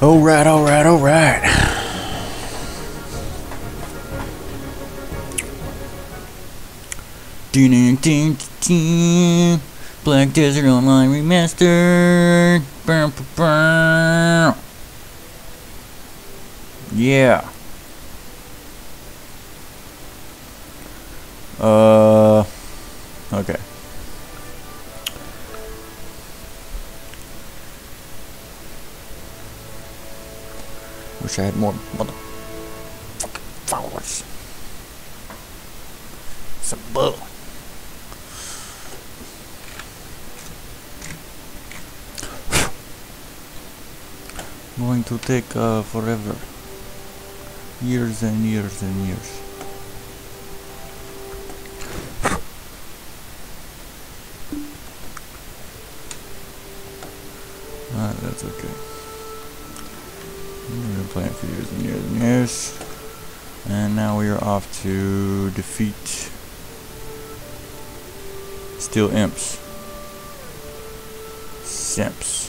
Alright, alright, alright. Ding, ding, ding. Black Desert Online Remastered. Yeah. Okay. Wish I had more mother followers. Some bull. Going to take forever. Years and years and years. That's okay. We've been playing for years and years and years. And now we are off to defeat Steel Imps. Simps.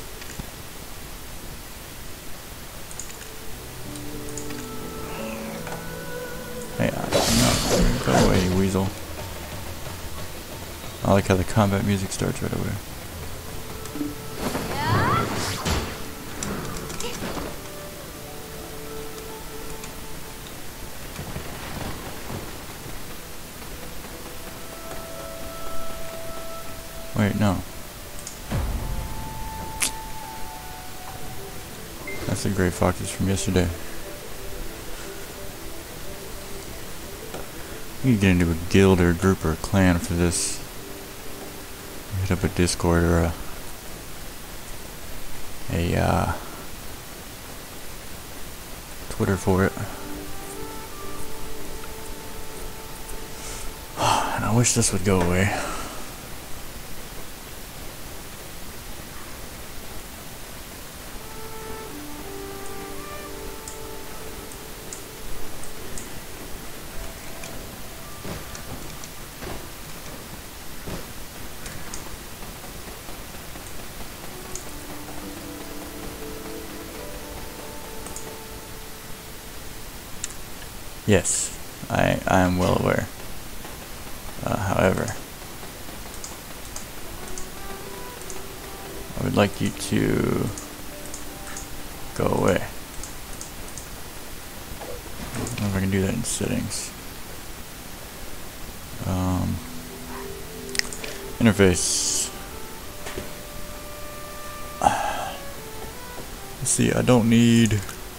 Hey, no, go away, you weasel. I like how the combat music starts right away. Wait, no. That's the Gray Foxes from yesterday. You can get into a guild or a group or a clan for this. Hit up a Discord or a Twitter for it. And I wish this would go away. Yes, I am well aware. However, I would like you to go away. I don't know if I can do that in settings. Interface. Let's see, I don't need...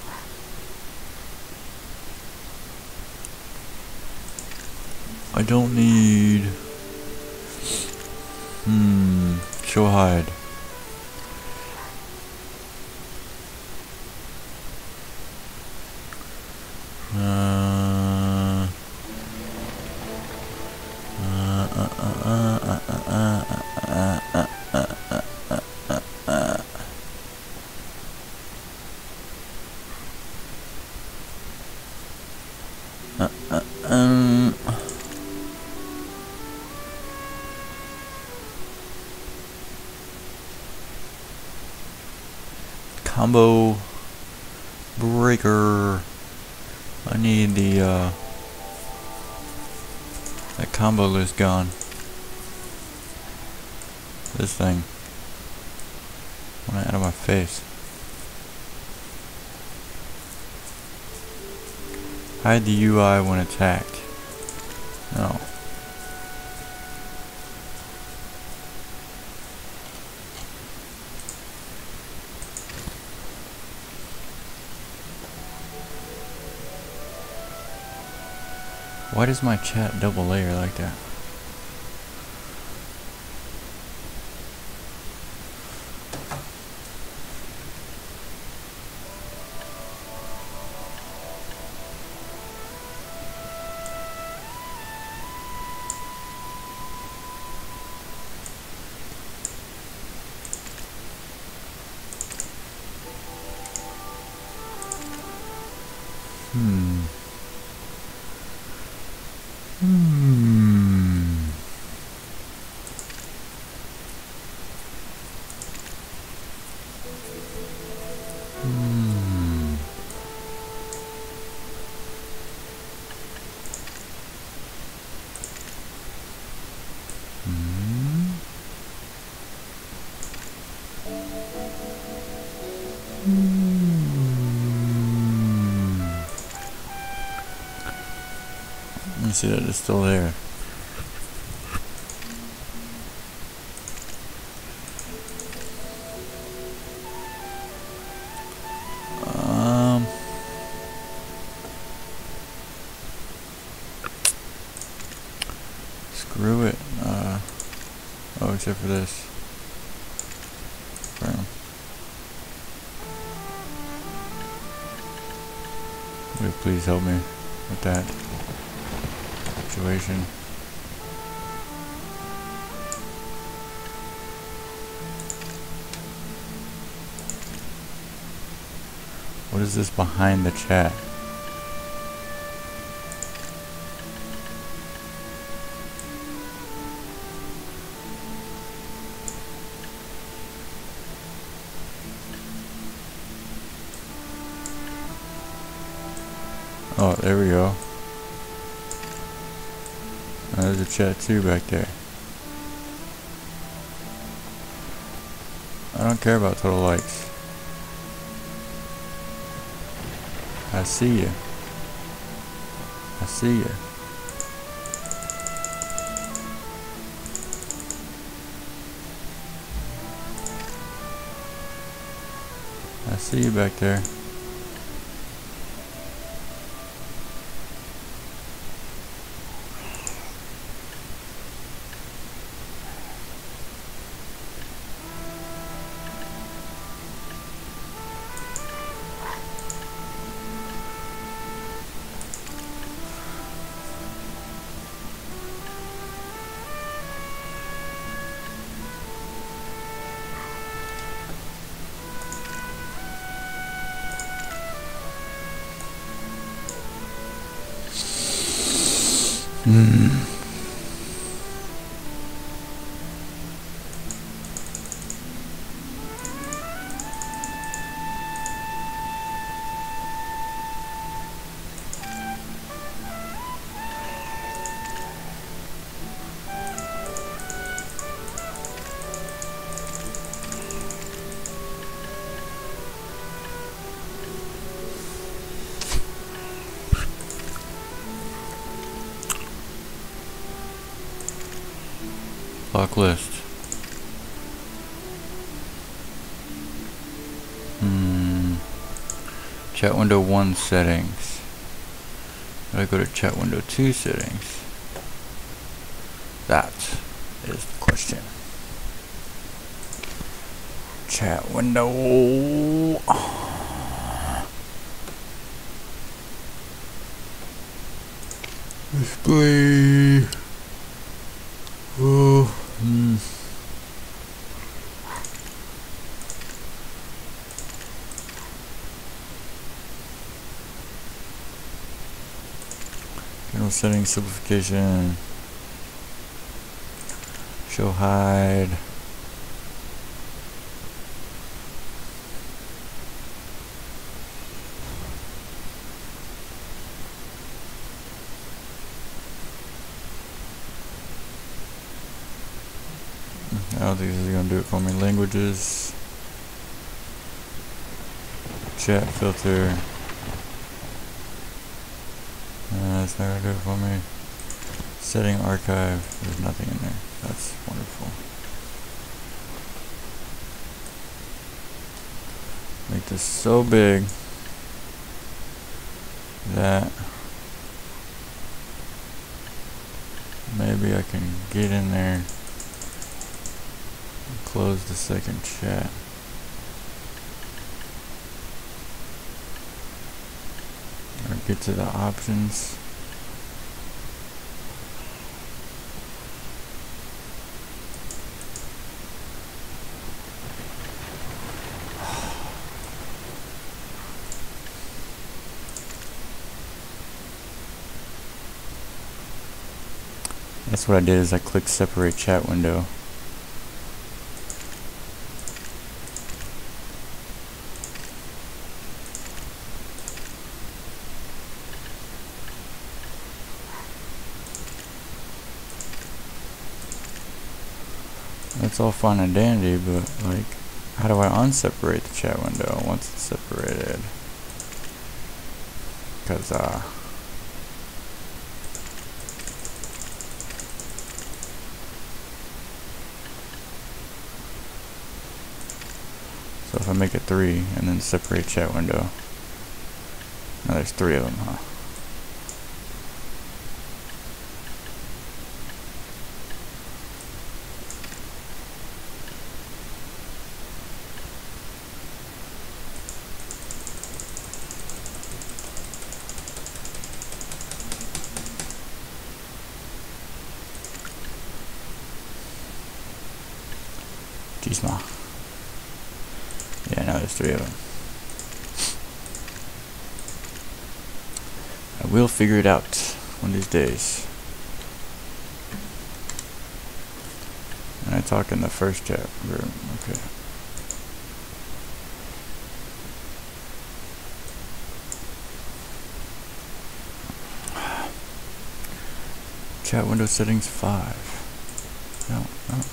show hide. Combo breaker. I need the that combo list gone. This thing. I want it out of my face. Hide the UI when attacked. No. Why does my chat double layer like that? Let me see that it's still there. Screw it. Oh, except for this. Burn. Will you please help me with that situation? What is this behind the chat? Oh, there we go. There's a chat too back there. I don't care about total likes. I see you. I see you. I see you back there. Lock list. Chat window 1 settings. I go to chat window 2 settings. That is the question. Chat window. Display. Oh. General settings, simplification, show hide. I don't think this is going to do it for me. Languages, chat filter. That's not going to do it for me. Setting archive. There's nothing in there. That's wonderful. Make this so big that maybe I can get in there. Close the second chat. Or get to the options. That's what I did, is I clicked separate chat window. That's all fine and dandy, but like, How do I unseparate the chat window once it's separated? Because, so if I make it 3 and then separate chat window, now there's 3 of them, huh? Jeez, yeah, now there's 3 of them. I will figure it out one of these days. And I talk in the first chat room. Okay. Chat window settings 5. No.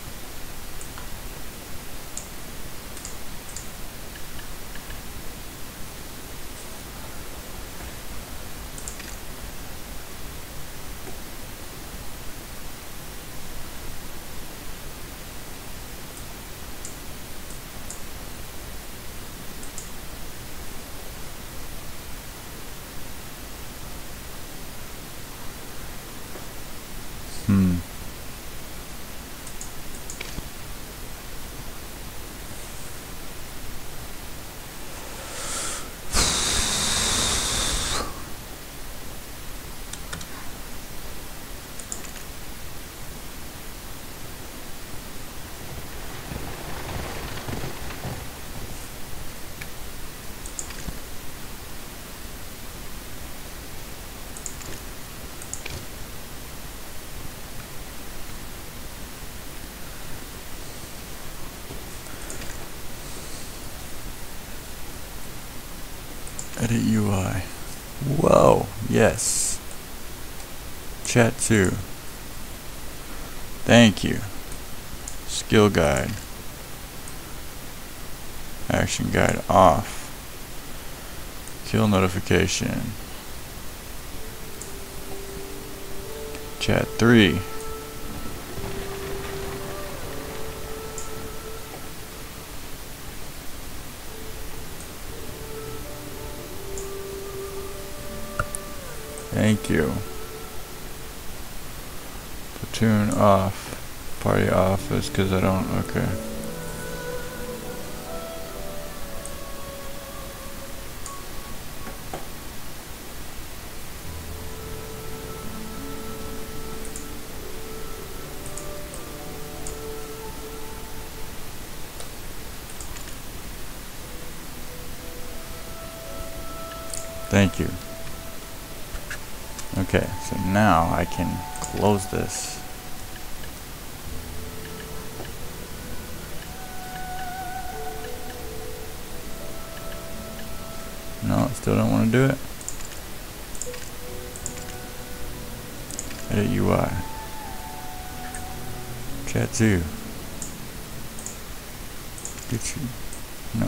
Edit UI. Whoa, yes. Chat 2. Thank you. Skill guide. Action guide off. Kill notification. Chat 3. Thank you. Platoon off. Party office, because I don't, okay. Thank you. Okay, so now I can close this. No, I still don't want to do it. Edit UI. Chat 2. Get you. No.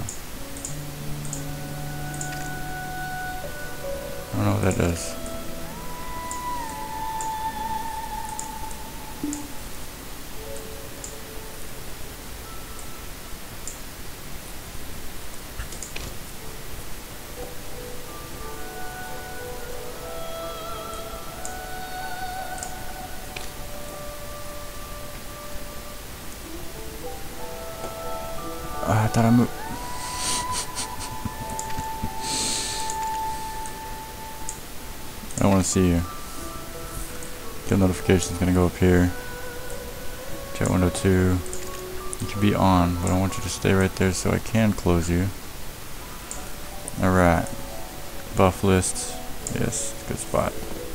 I don't know what that does. I thought I moved. I don't want to see you. Kill notification is going to go up here. Chat window 2. You can be on, but I want you to stay right there so I can close you. Alright. Buff list. Yes, good spot.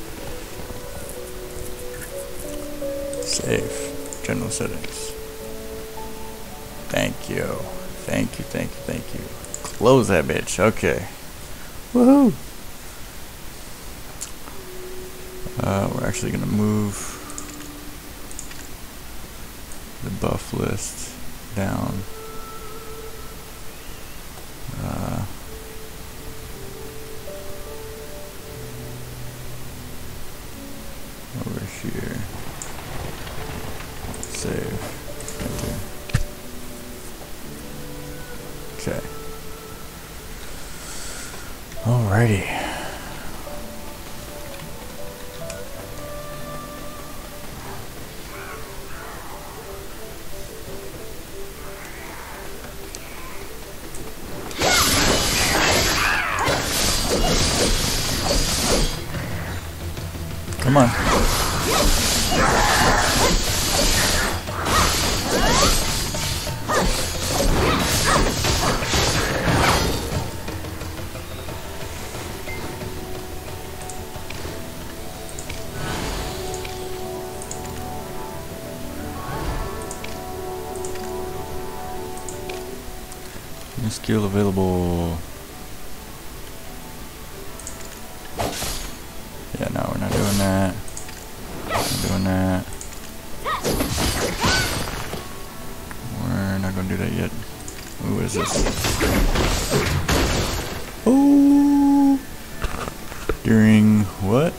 Save. General settings. Thank you. Thank you, thank you, thank you. Close that bitch. Okay. Woohoo! We're actually gonna move the buff list down Alrighty. Come on. New skill available. Yeah, no, we're not doing that. Not doing that. We're not gonna do that yet. Ooh, what is this? Oh! During what?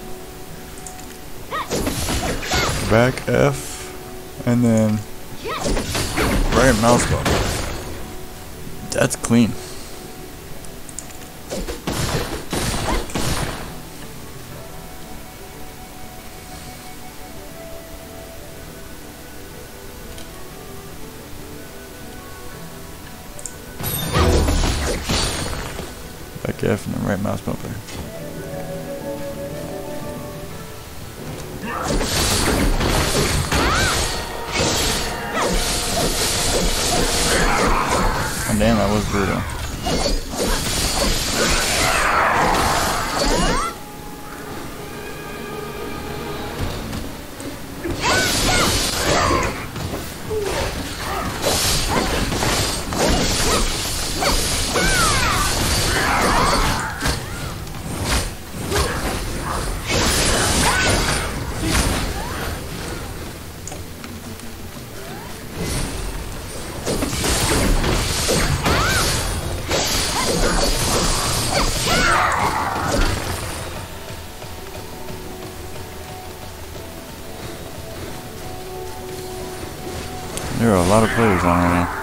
Back F and then right mouse button. That's clean. Back F and then right mouse bumper. Oh, damn, that was brutal. There are a lot of players on right now.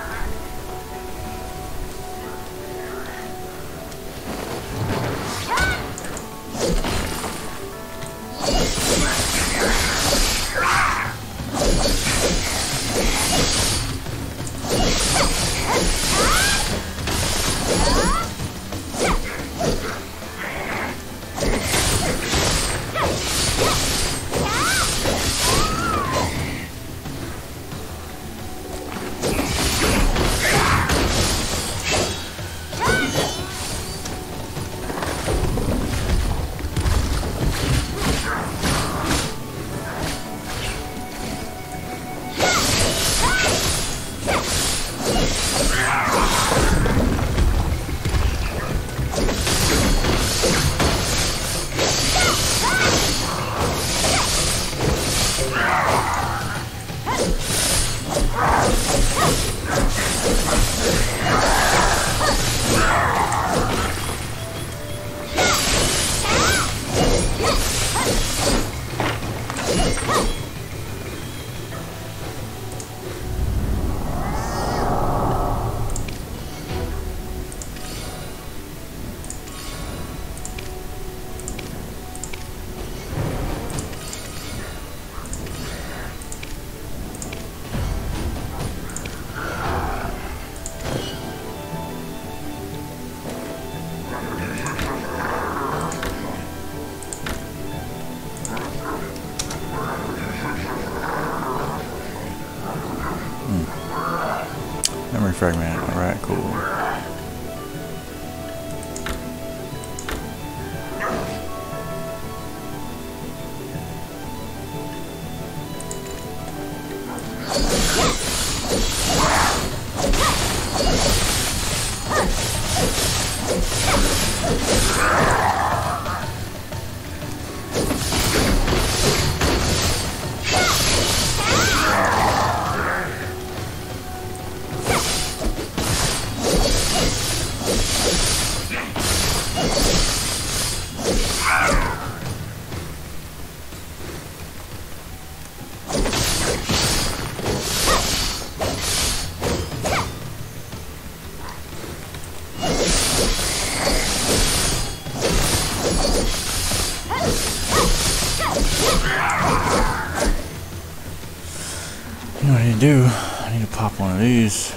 can do. I need to pop one of these.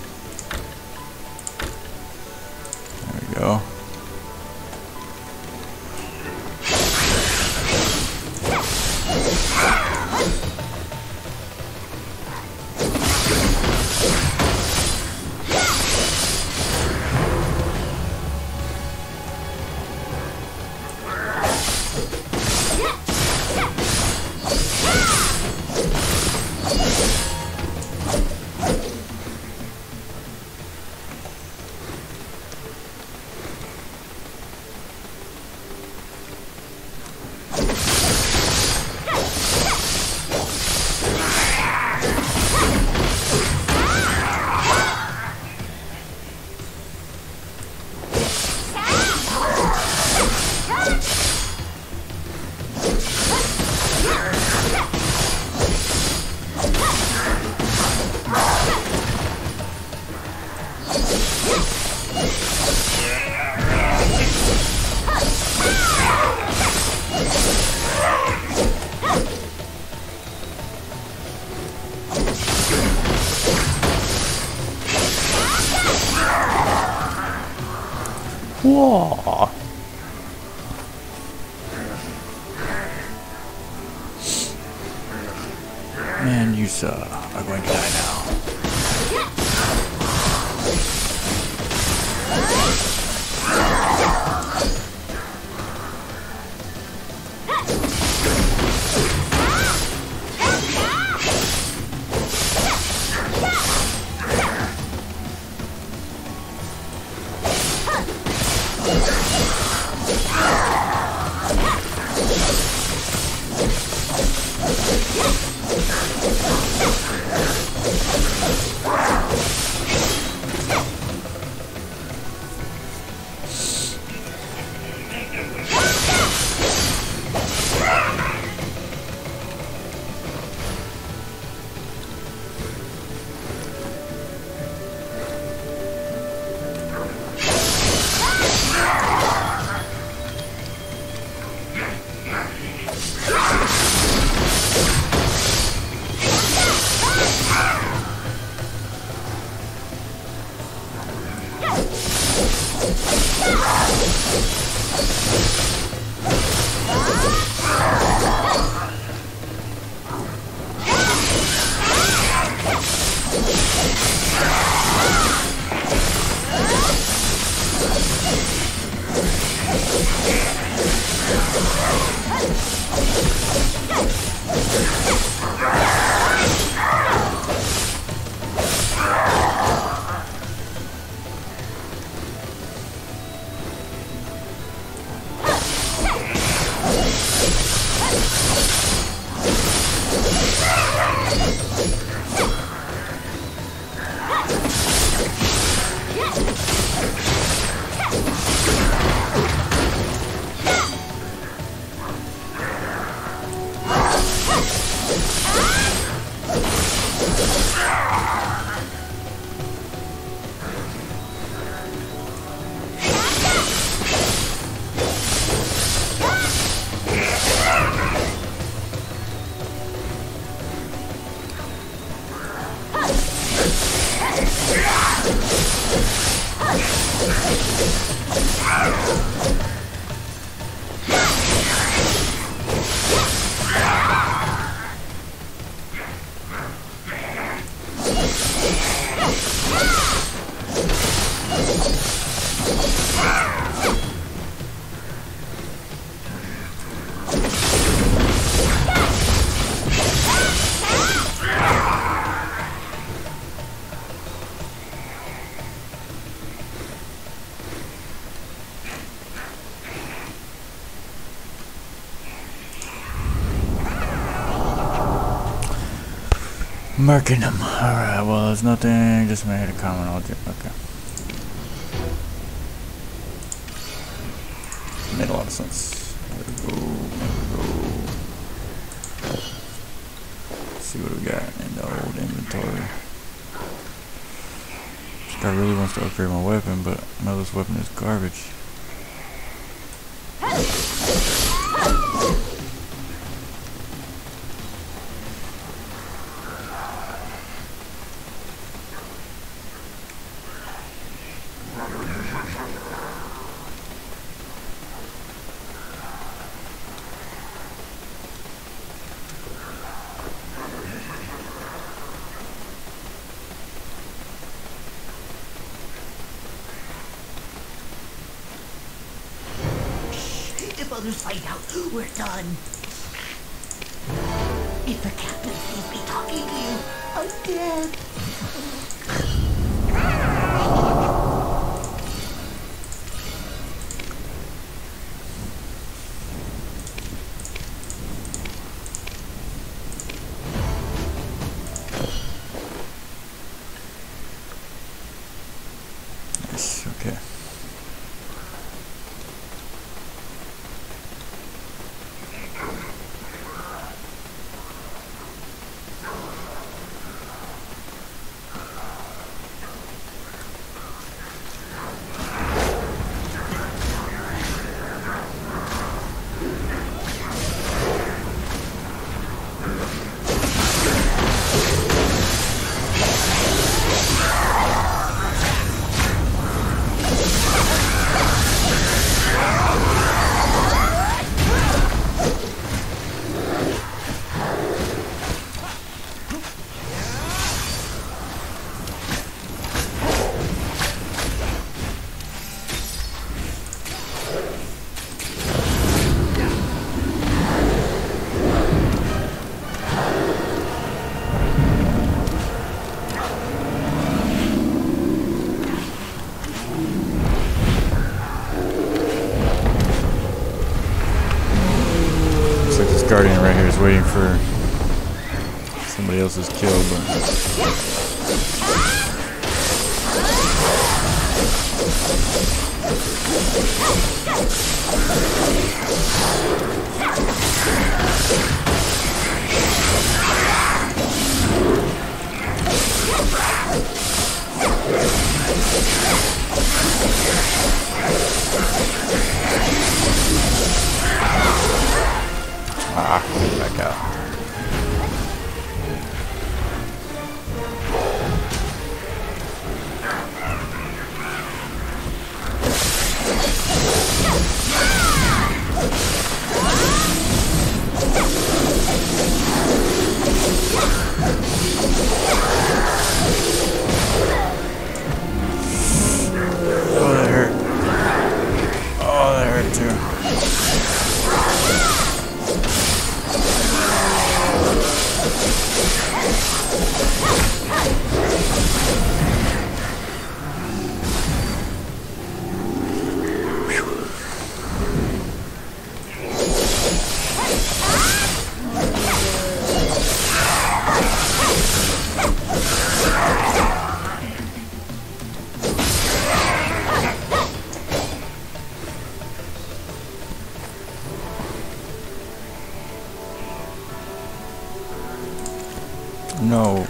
There we go. Whoa. Man, you are going to die now. Murking him. Alright, well, there's nothing. Just made a comment. I'll do. Okay. Made a lot of sense. There we go. There we go. Let's see what we got in the old inventory. This guy really wants to upgrade my weapon, but I know this weapon is garbage. If others find out, we're done. If the captain sees me talking to you, I'm dead. Nice, okay. Guardian right here is waiting for somebody else's kill, back out. Oh, that hurt. Oh, that hurt too. No.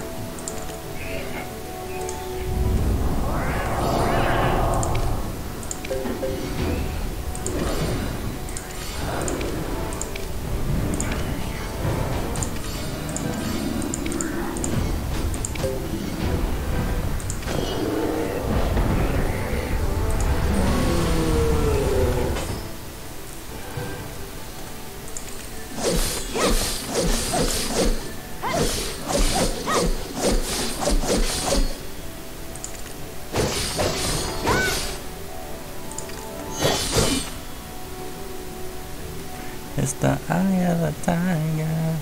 It's the eye of the tiger.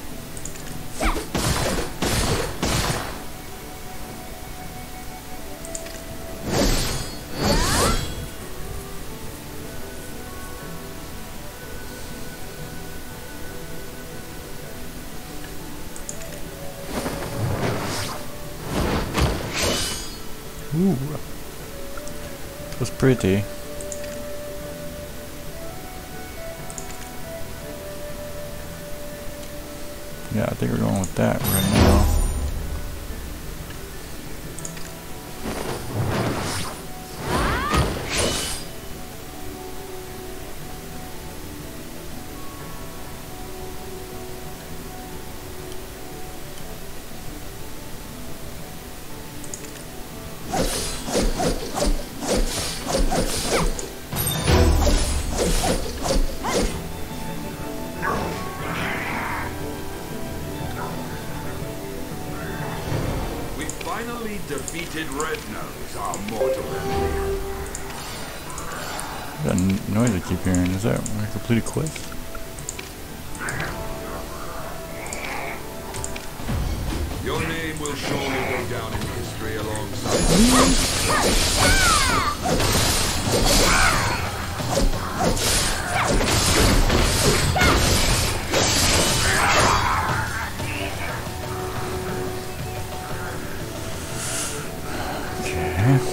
Ooh, it was pretty. Yeah, I think we're going with that right now. Defeated Red Nose, our mortal enemy. That noise I keep hearing, is that when I complete a quest? Your name will surely go down in history alongside. Okay.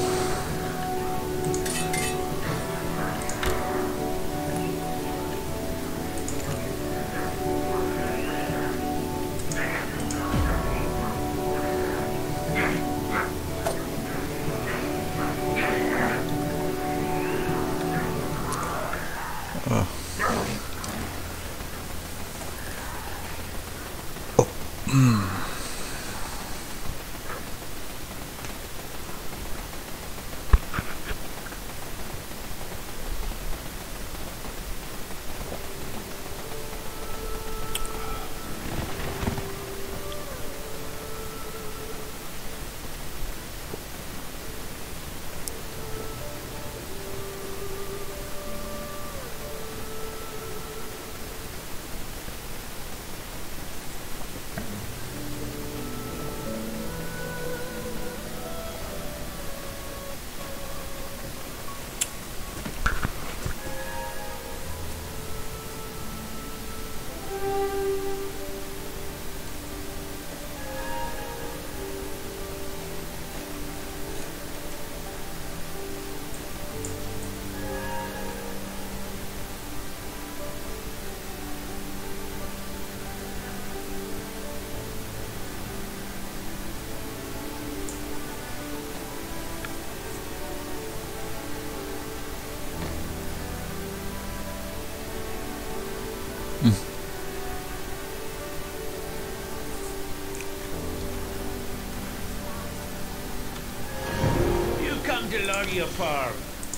Delaria Farm.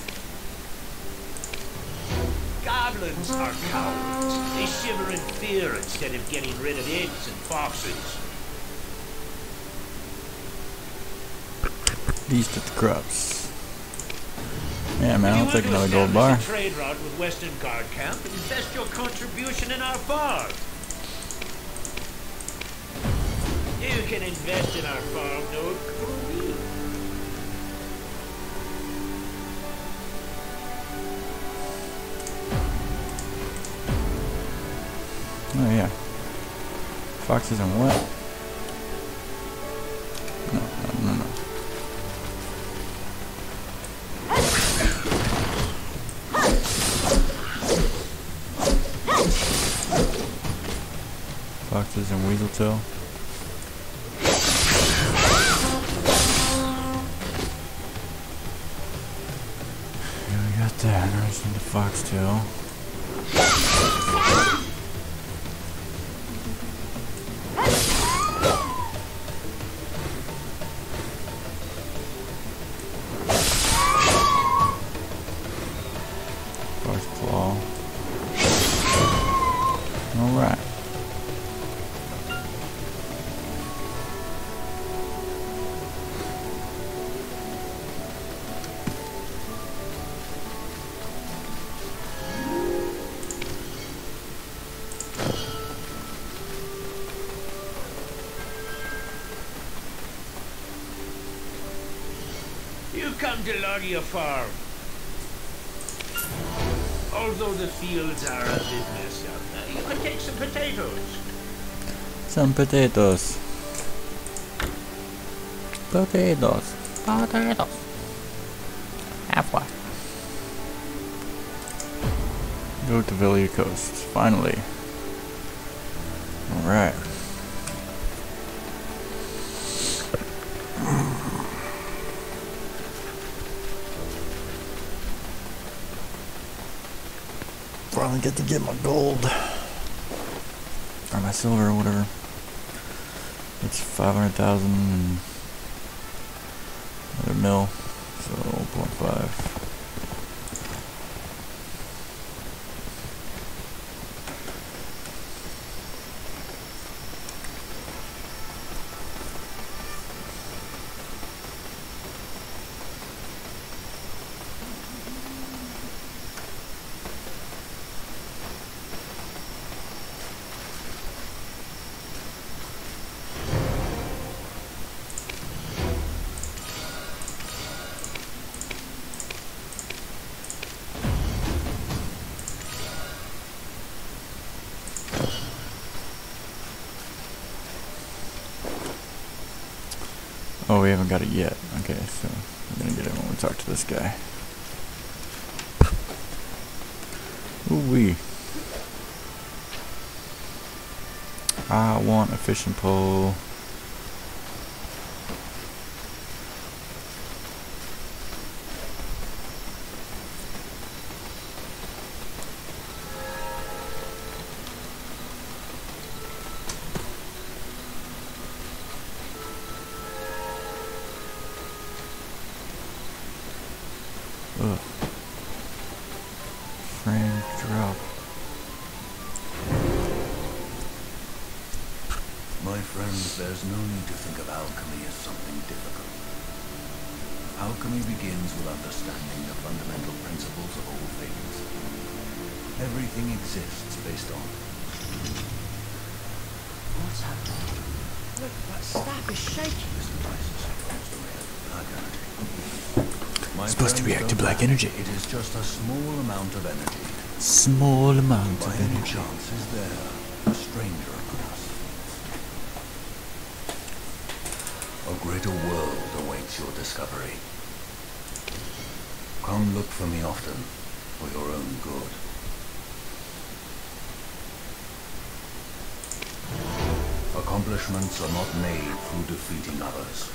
Goblins are cowards. They shiver in fear instead of getting rid of eggs and foxes. Beast at the crops. Yeah, man, I'll take another gold bar. Trade route with Western Guard Camp and invest your contribution in our farm. You can invest in our farm node through me. Oh yeah. Foxes and what? No. Foxes and weasel tail. Yeah, we got that. Now I just need the foxtail. Alright. You come to Laria Farm. Although the fields are a bit messed up, you can take some potatoes. Some potatoes. Potatoes. Potatoes. Halfway. Go to Velia Coast. Finally. Alright. Finally get to get my gold. Or my silver or whatever. It's 500,000 and another mil. So 0.5. Oh, we haven't got it yet. Okay, so we're gonna get it when we talk to this guy. Ooh-wee. I want a fishing pole. Ugh. Frame drop. My friends, there's no need to think of alchemy as something difficult. Alchemy begins with understanding the fundamental principles of all things. Everything exists based on. What's happening? Look, that staff is shaking. Listen, Isis, it's the react to black energy. My Supposed to friends, react to don't black worry. energy. It is just a small amount of energy. Small amount By of any energy. chance is there a stranger among us? A greater world awaits your discovery. Come look for me often, for your own good. Accomplishments are not made through defeating others.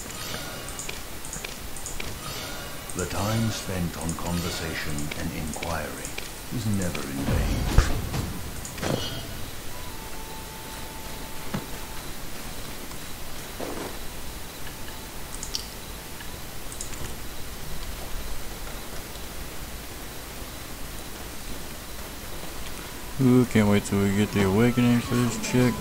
The time spent on conversation and inquiry is never in vain. Ooh, can't wait till we get the awakening for this chick.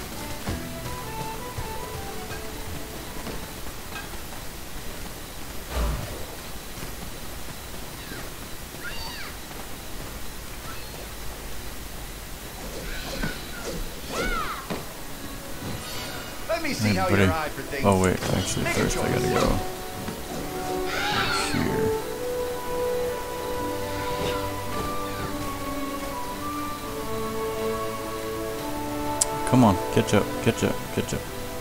Let me see how Everybody. your eye for things. Oh wait, actually Make a first I gotta choice. go here. Come on, catch up, catch up, catch up.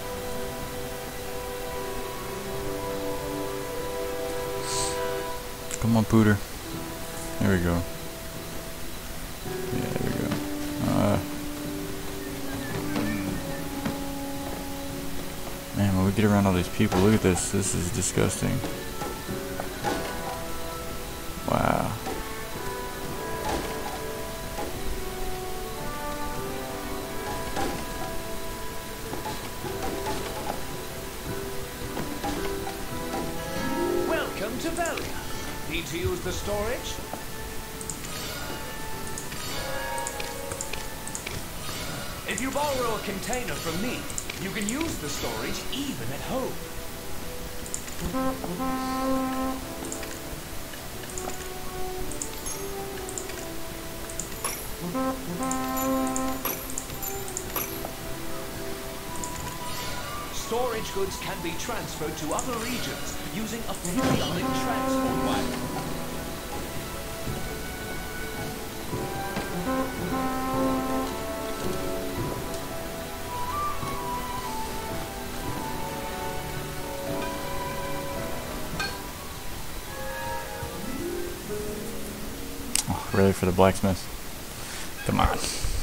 Come on, Pooter. There we go. Yeah, there we go. Man, when we get around all these people, look at this. This is disgusting. Wow. Welcome to Velia. Need to use the storage? If you borrow a container from me, you can use the storage even at home. Storage goods can be transferred to other regions using a periodic transport wire. Oh, ready for the blacksmith? Come on.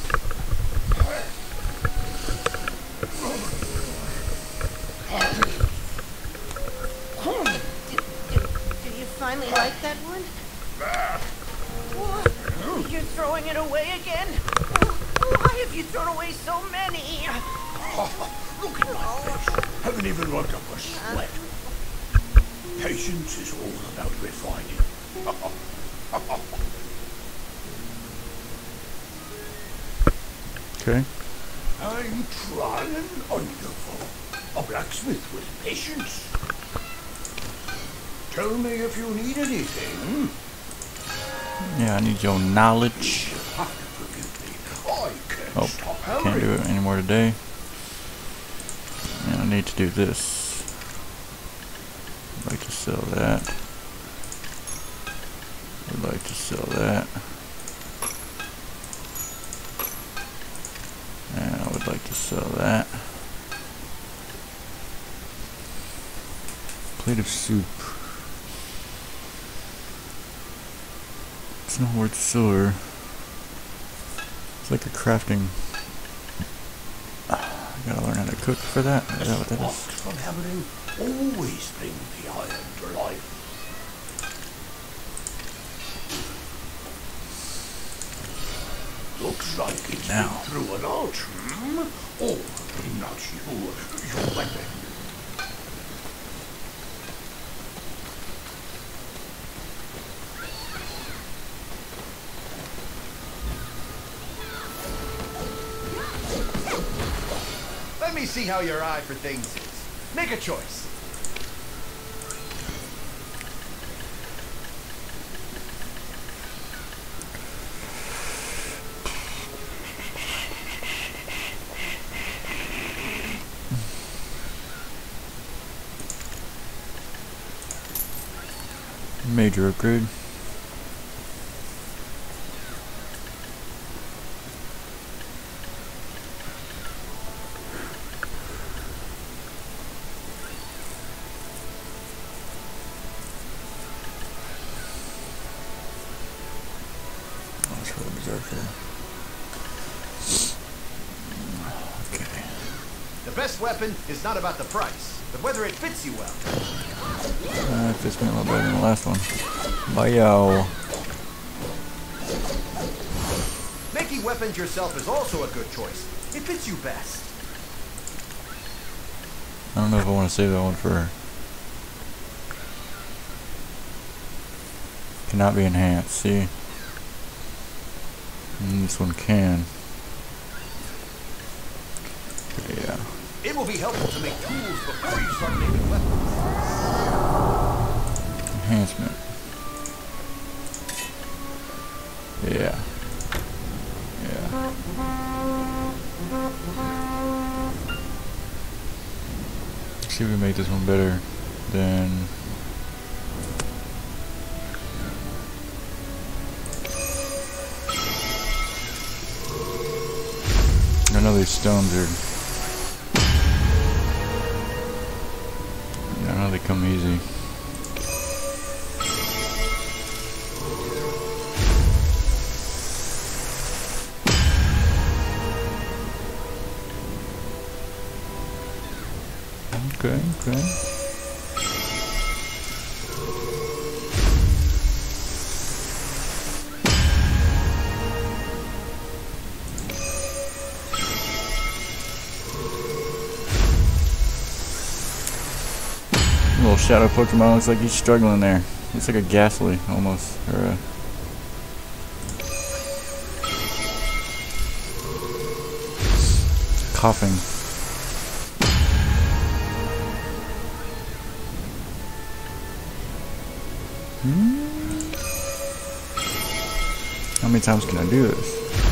Do you finally like that one? What? You're throwing it away again? Why have you thrown away so many? Look at my face. Haven't even worked up a sweat. Patience is all about refining. Okay. I'm trying wonderful. A blacksmith with patience. Tell me if you need anything. Yeah, I need your knowledge. Have to forgive me. I can't Oh, stop can't hurrying. do it anymore today. And I need to do this. I'd like to sell that. I'd like to sell that. And I would like to sell that. Plate of soup. It's not worth silver. It's like a crafting. I gotta learn how to cook for that. Is that what that is? From happening always bring the iron to life. Looks like it's Now. been through an arch, hmm? Oh, not you. Your weapon. Let me see how your eye for things is. Make a choice. Major upgrade. Let's roll Berserker. Okay. The best weapon is not about the price, but whether it fits you well. It fits me a little better than the last one. Bye-yo. Making weapons yourself is also a good choice. It fits you best. I don't know if I want to save that one for... Cannot be enhanced, see? And this one can. Okay, yeah. It will be helpful to make tools before you start making weapons. Enhancement. Yeah. Yeah. Let's see if we make this one better than... I know these stones are... I know they come easy. Okay, okay. Little shadow Pokemon looks like he's struggling there. Looks like a Ghastly almost, or a... coughing. How many times can I do this?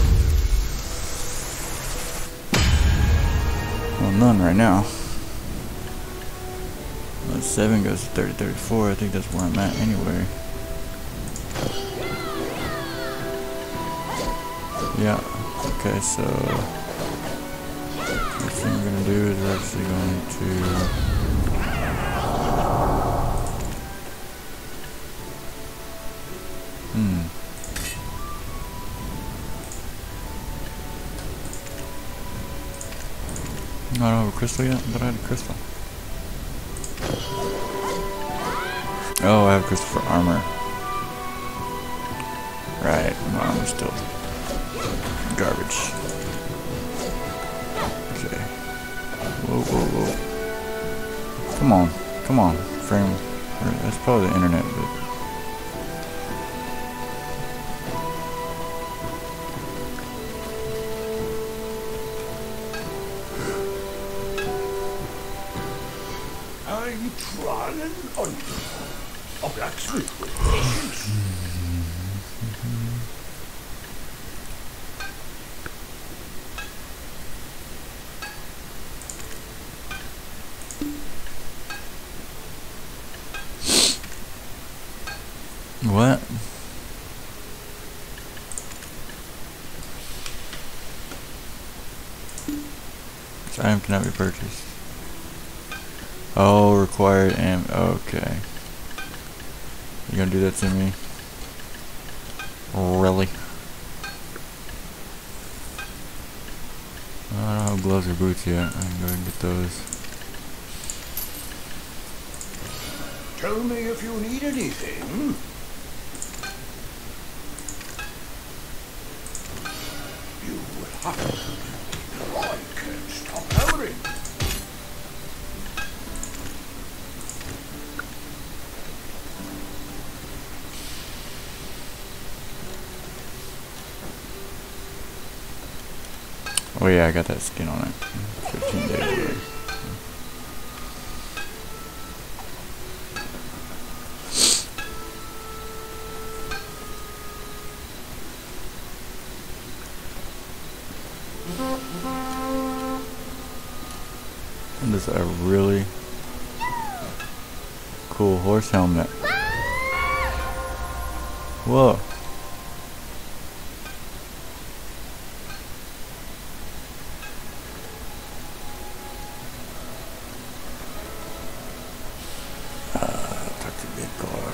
Well, none right now. 7 goes to 30, 34. I think that's where I'm at anyway. Yeah. Okay, so the thing we're gonna do is we're actually going to I don't have a crystal yet, but I had a crystal. Oh, I have a crystal for armor. Right, my armor's still garbage. Okay. Whoa, whoa, whoa. Come on, frame. That's probably the internet, but... I'm trying on a blacksmith with patience. What? This item cannot be purchased. Oh, required okay. You gonna do that to me? Really? I don't have gloves or boots yet. I can go and get those. Tell me if you need anything. You will have to. I can't stop hammering. Oh yeah, I got that skin on it. 15 days away. And this is a really cool horse helmet. Whoa. That's a big car.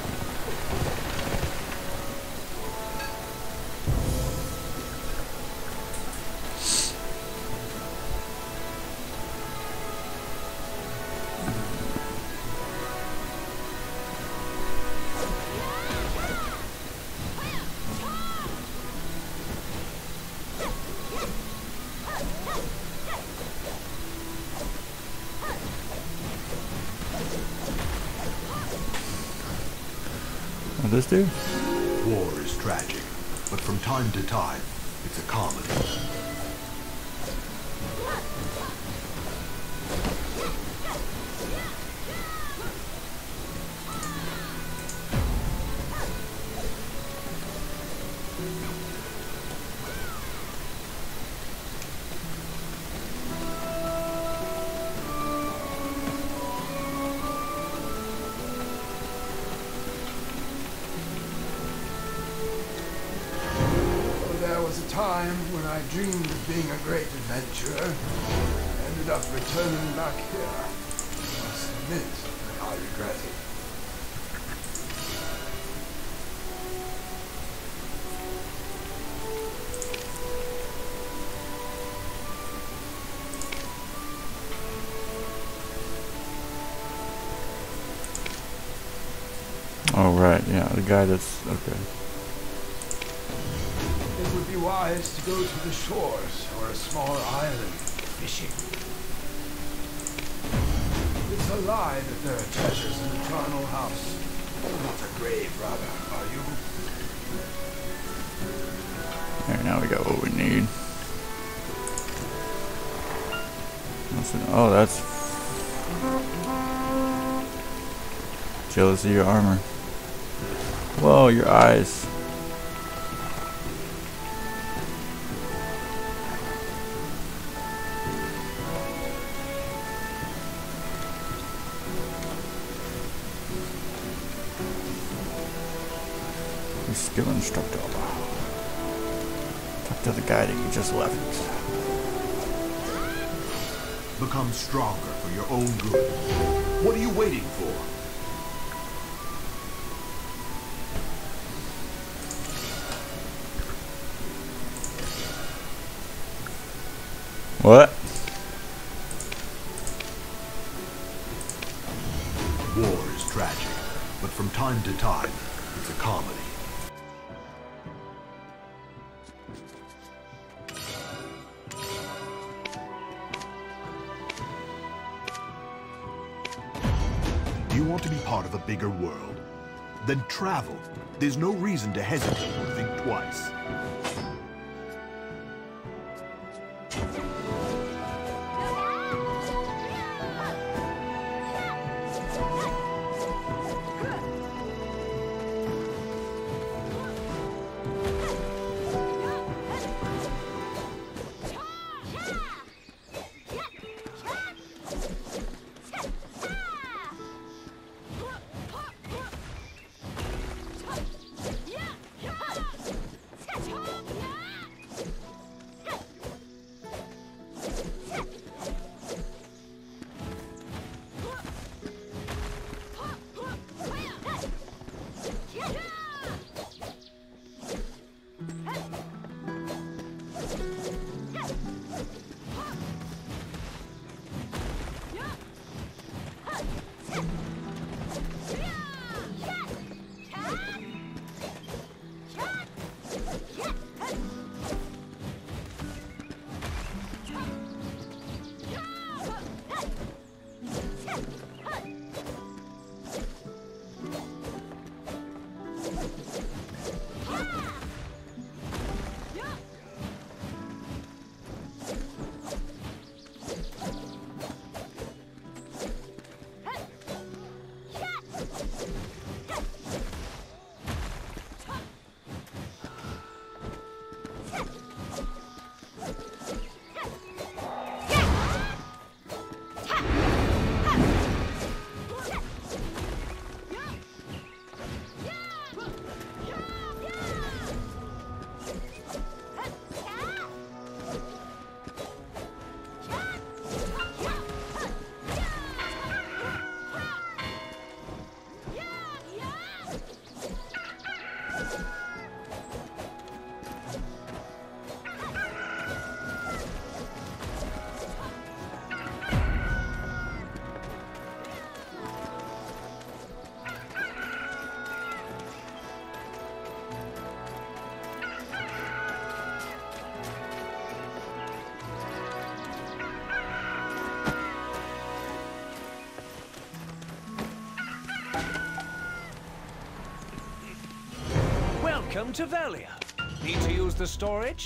This dude? War is tragic, but from time to time, it's a comedy. There was a time when I dreamed of being a great adventurer. Ended up returning back here. I must admit, I regret it. Oh right, yeah, the guy that's okay. It would be wise to go to the shores or a small island fishing. It's a lie that there are treasures in the charnel house. Not a grave, rather, are you? Alright, now we got what we need. Oh, that's jealous of your armor. Whoa, your eyes. Your skill instructor. Talk to the guy that you just left. Become stronger for your own good. What are you waiting for? What? War is tragic, but from time to time, it's a comedy. Do you want to be part of a bigger world? Then travel. There's no reason to hesitate or think twice. Welcome to Velia. Need to use the storage?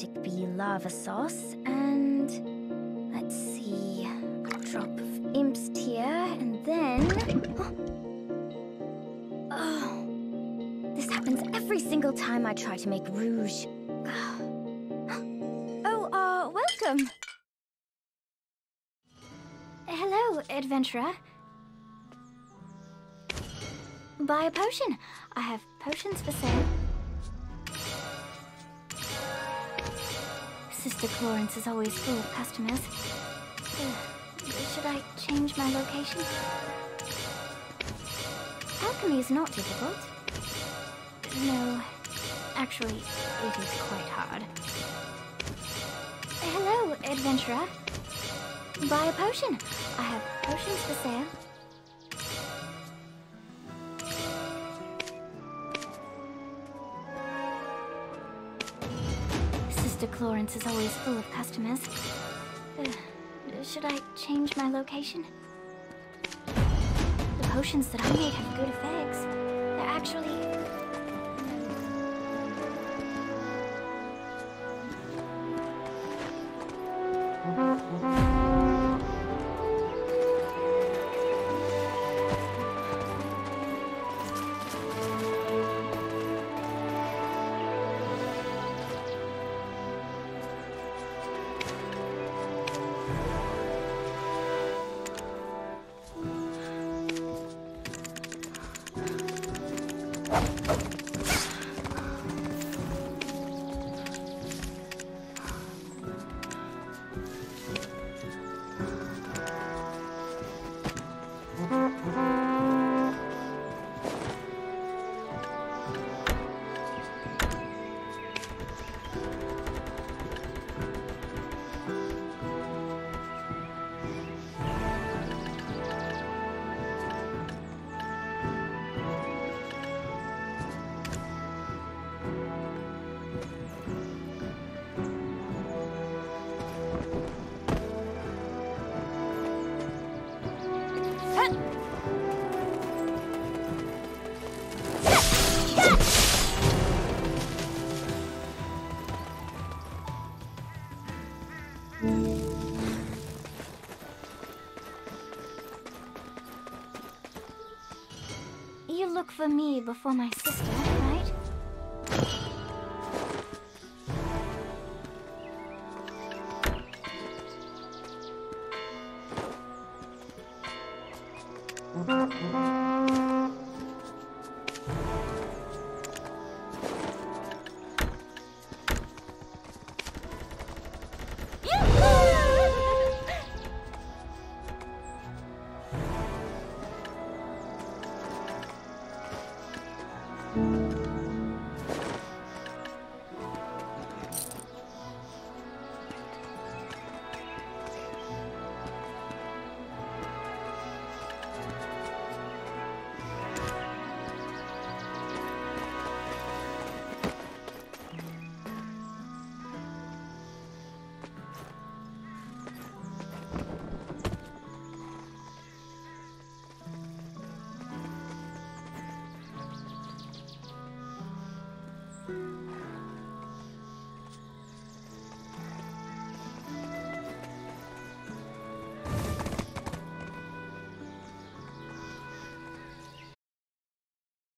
Arctic bee lava sauce, and let's see, a drop of Imp's tear, and then... Oh, this happens every single time I try to make rouge. Oh, welcome. Hello, adventurer. Buy a potion. I have potions for sale. Sister Clarence is always full of customers. Should I change my location? Alchemy is not difficult. No, actually, it is quite hard. Hello, adventurer. Buy a potion. I have potions for sale. Sister Clarence is always full of customers. Should I change my location? The potions that I made have good effects. They're actually... You look for me before my sister.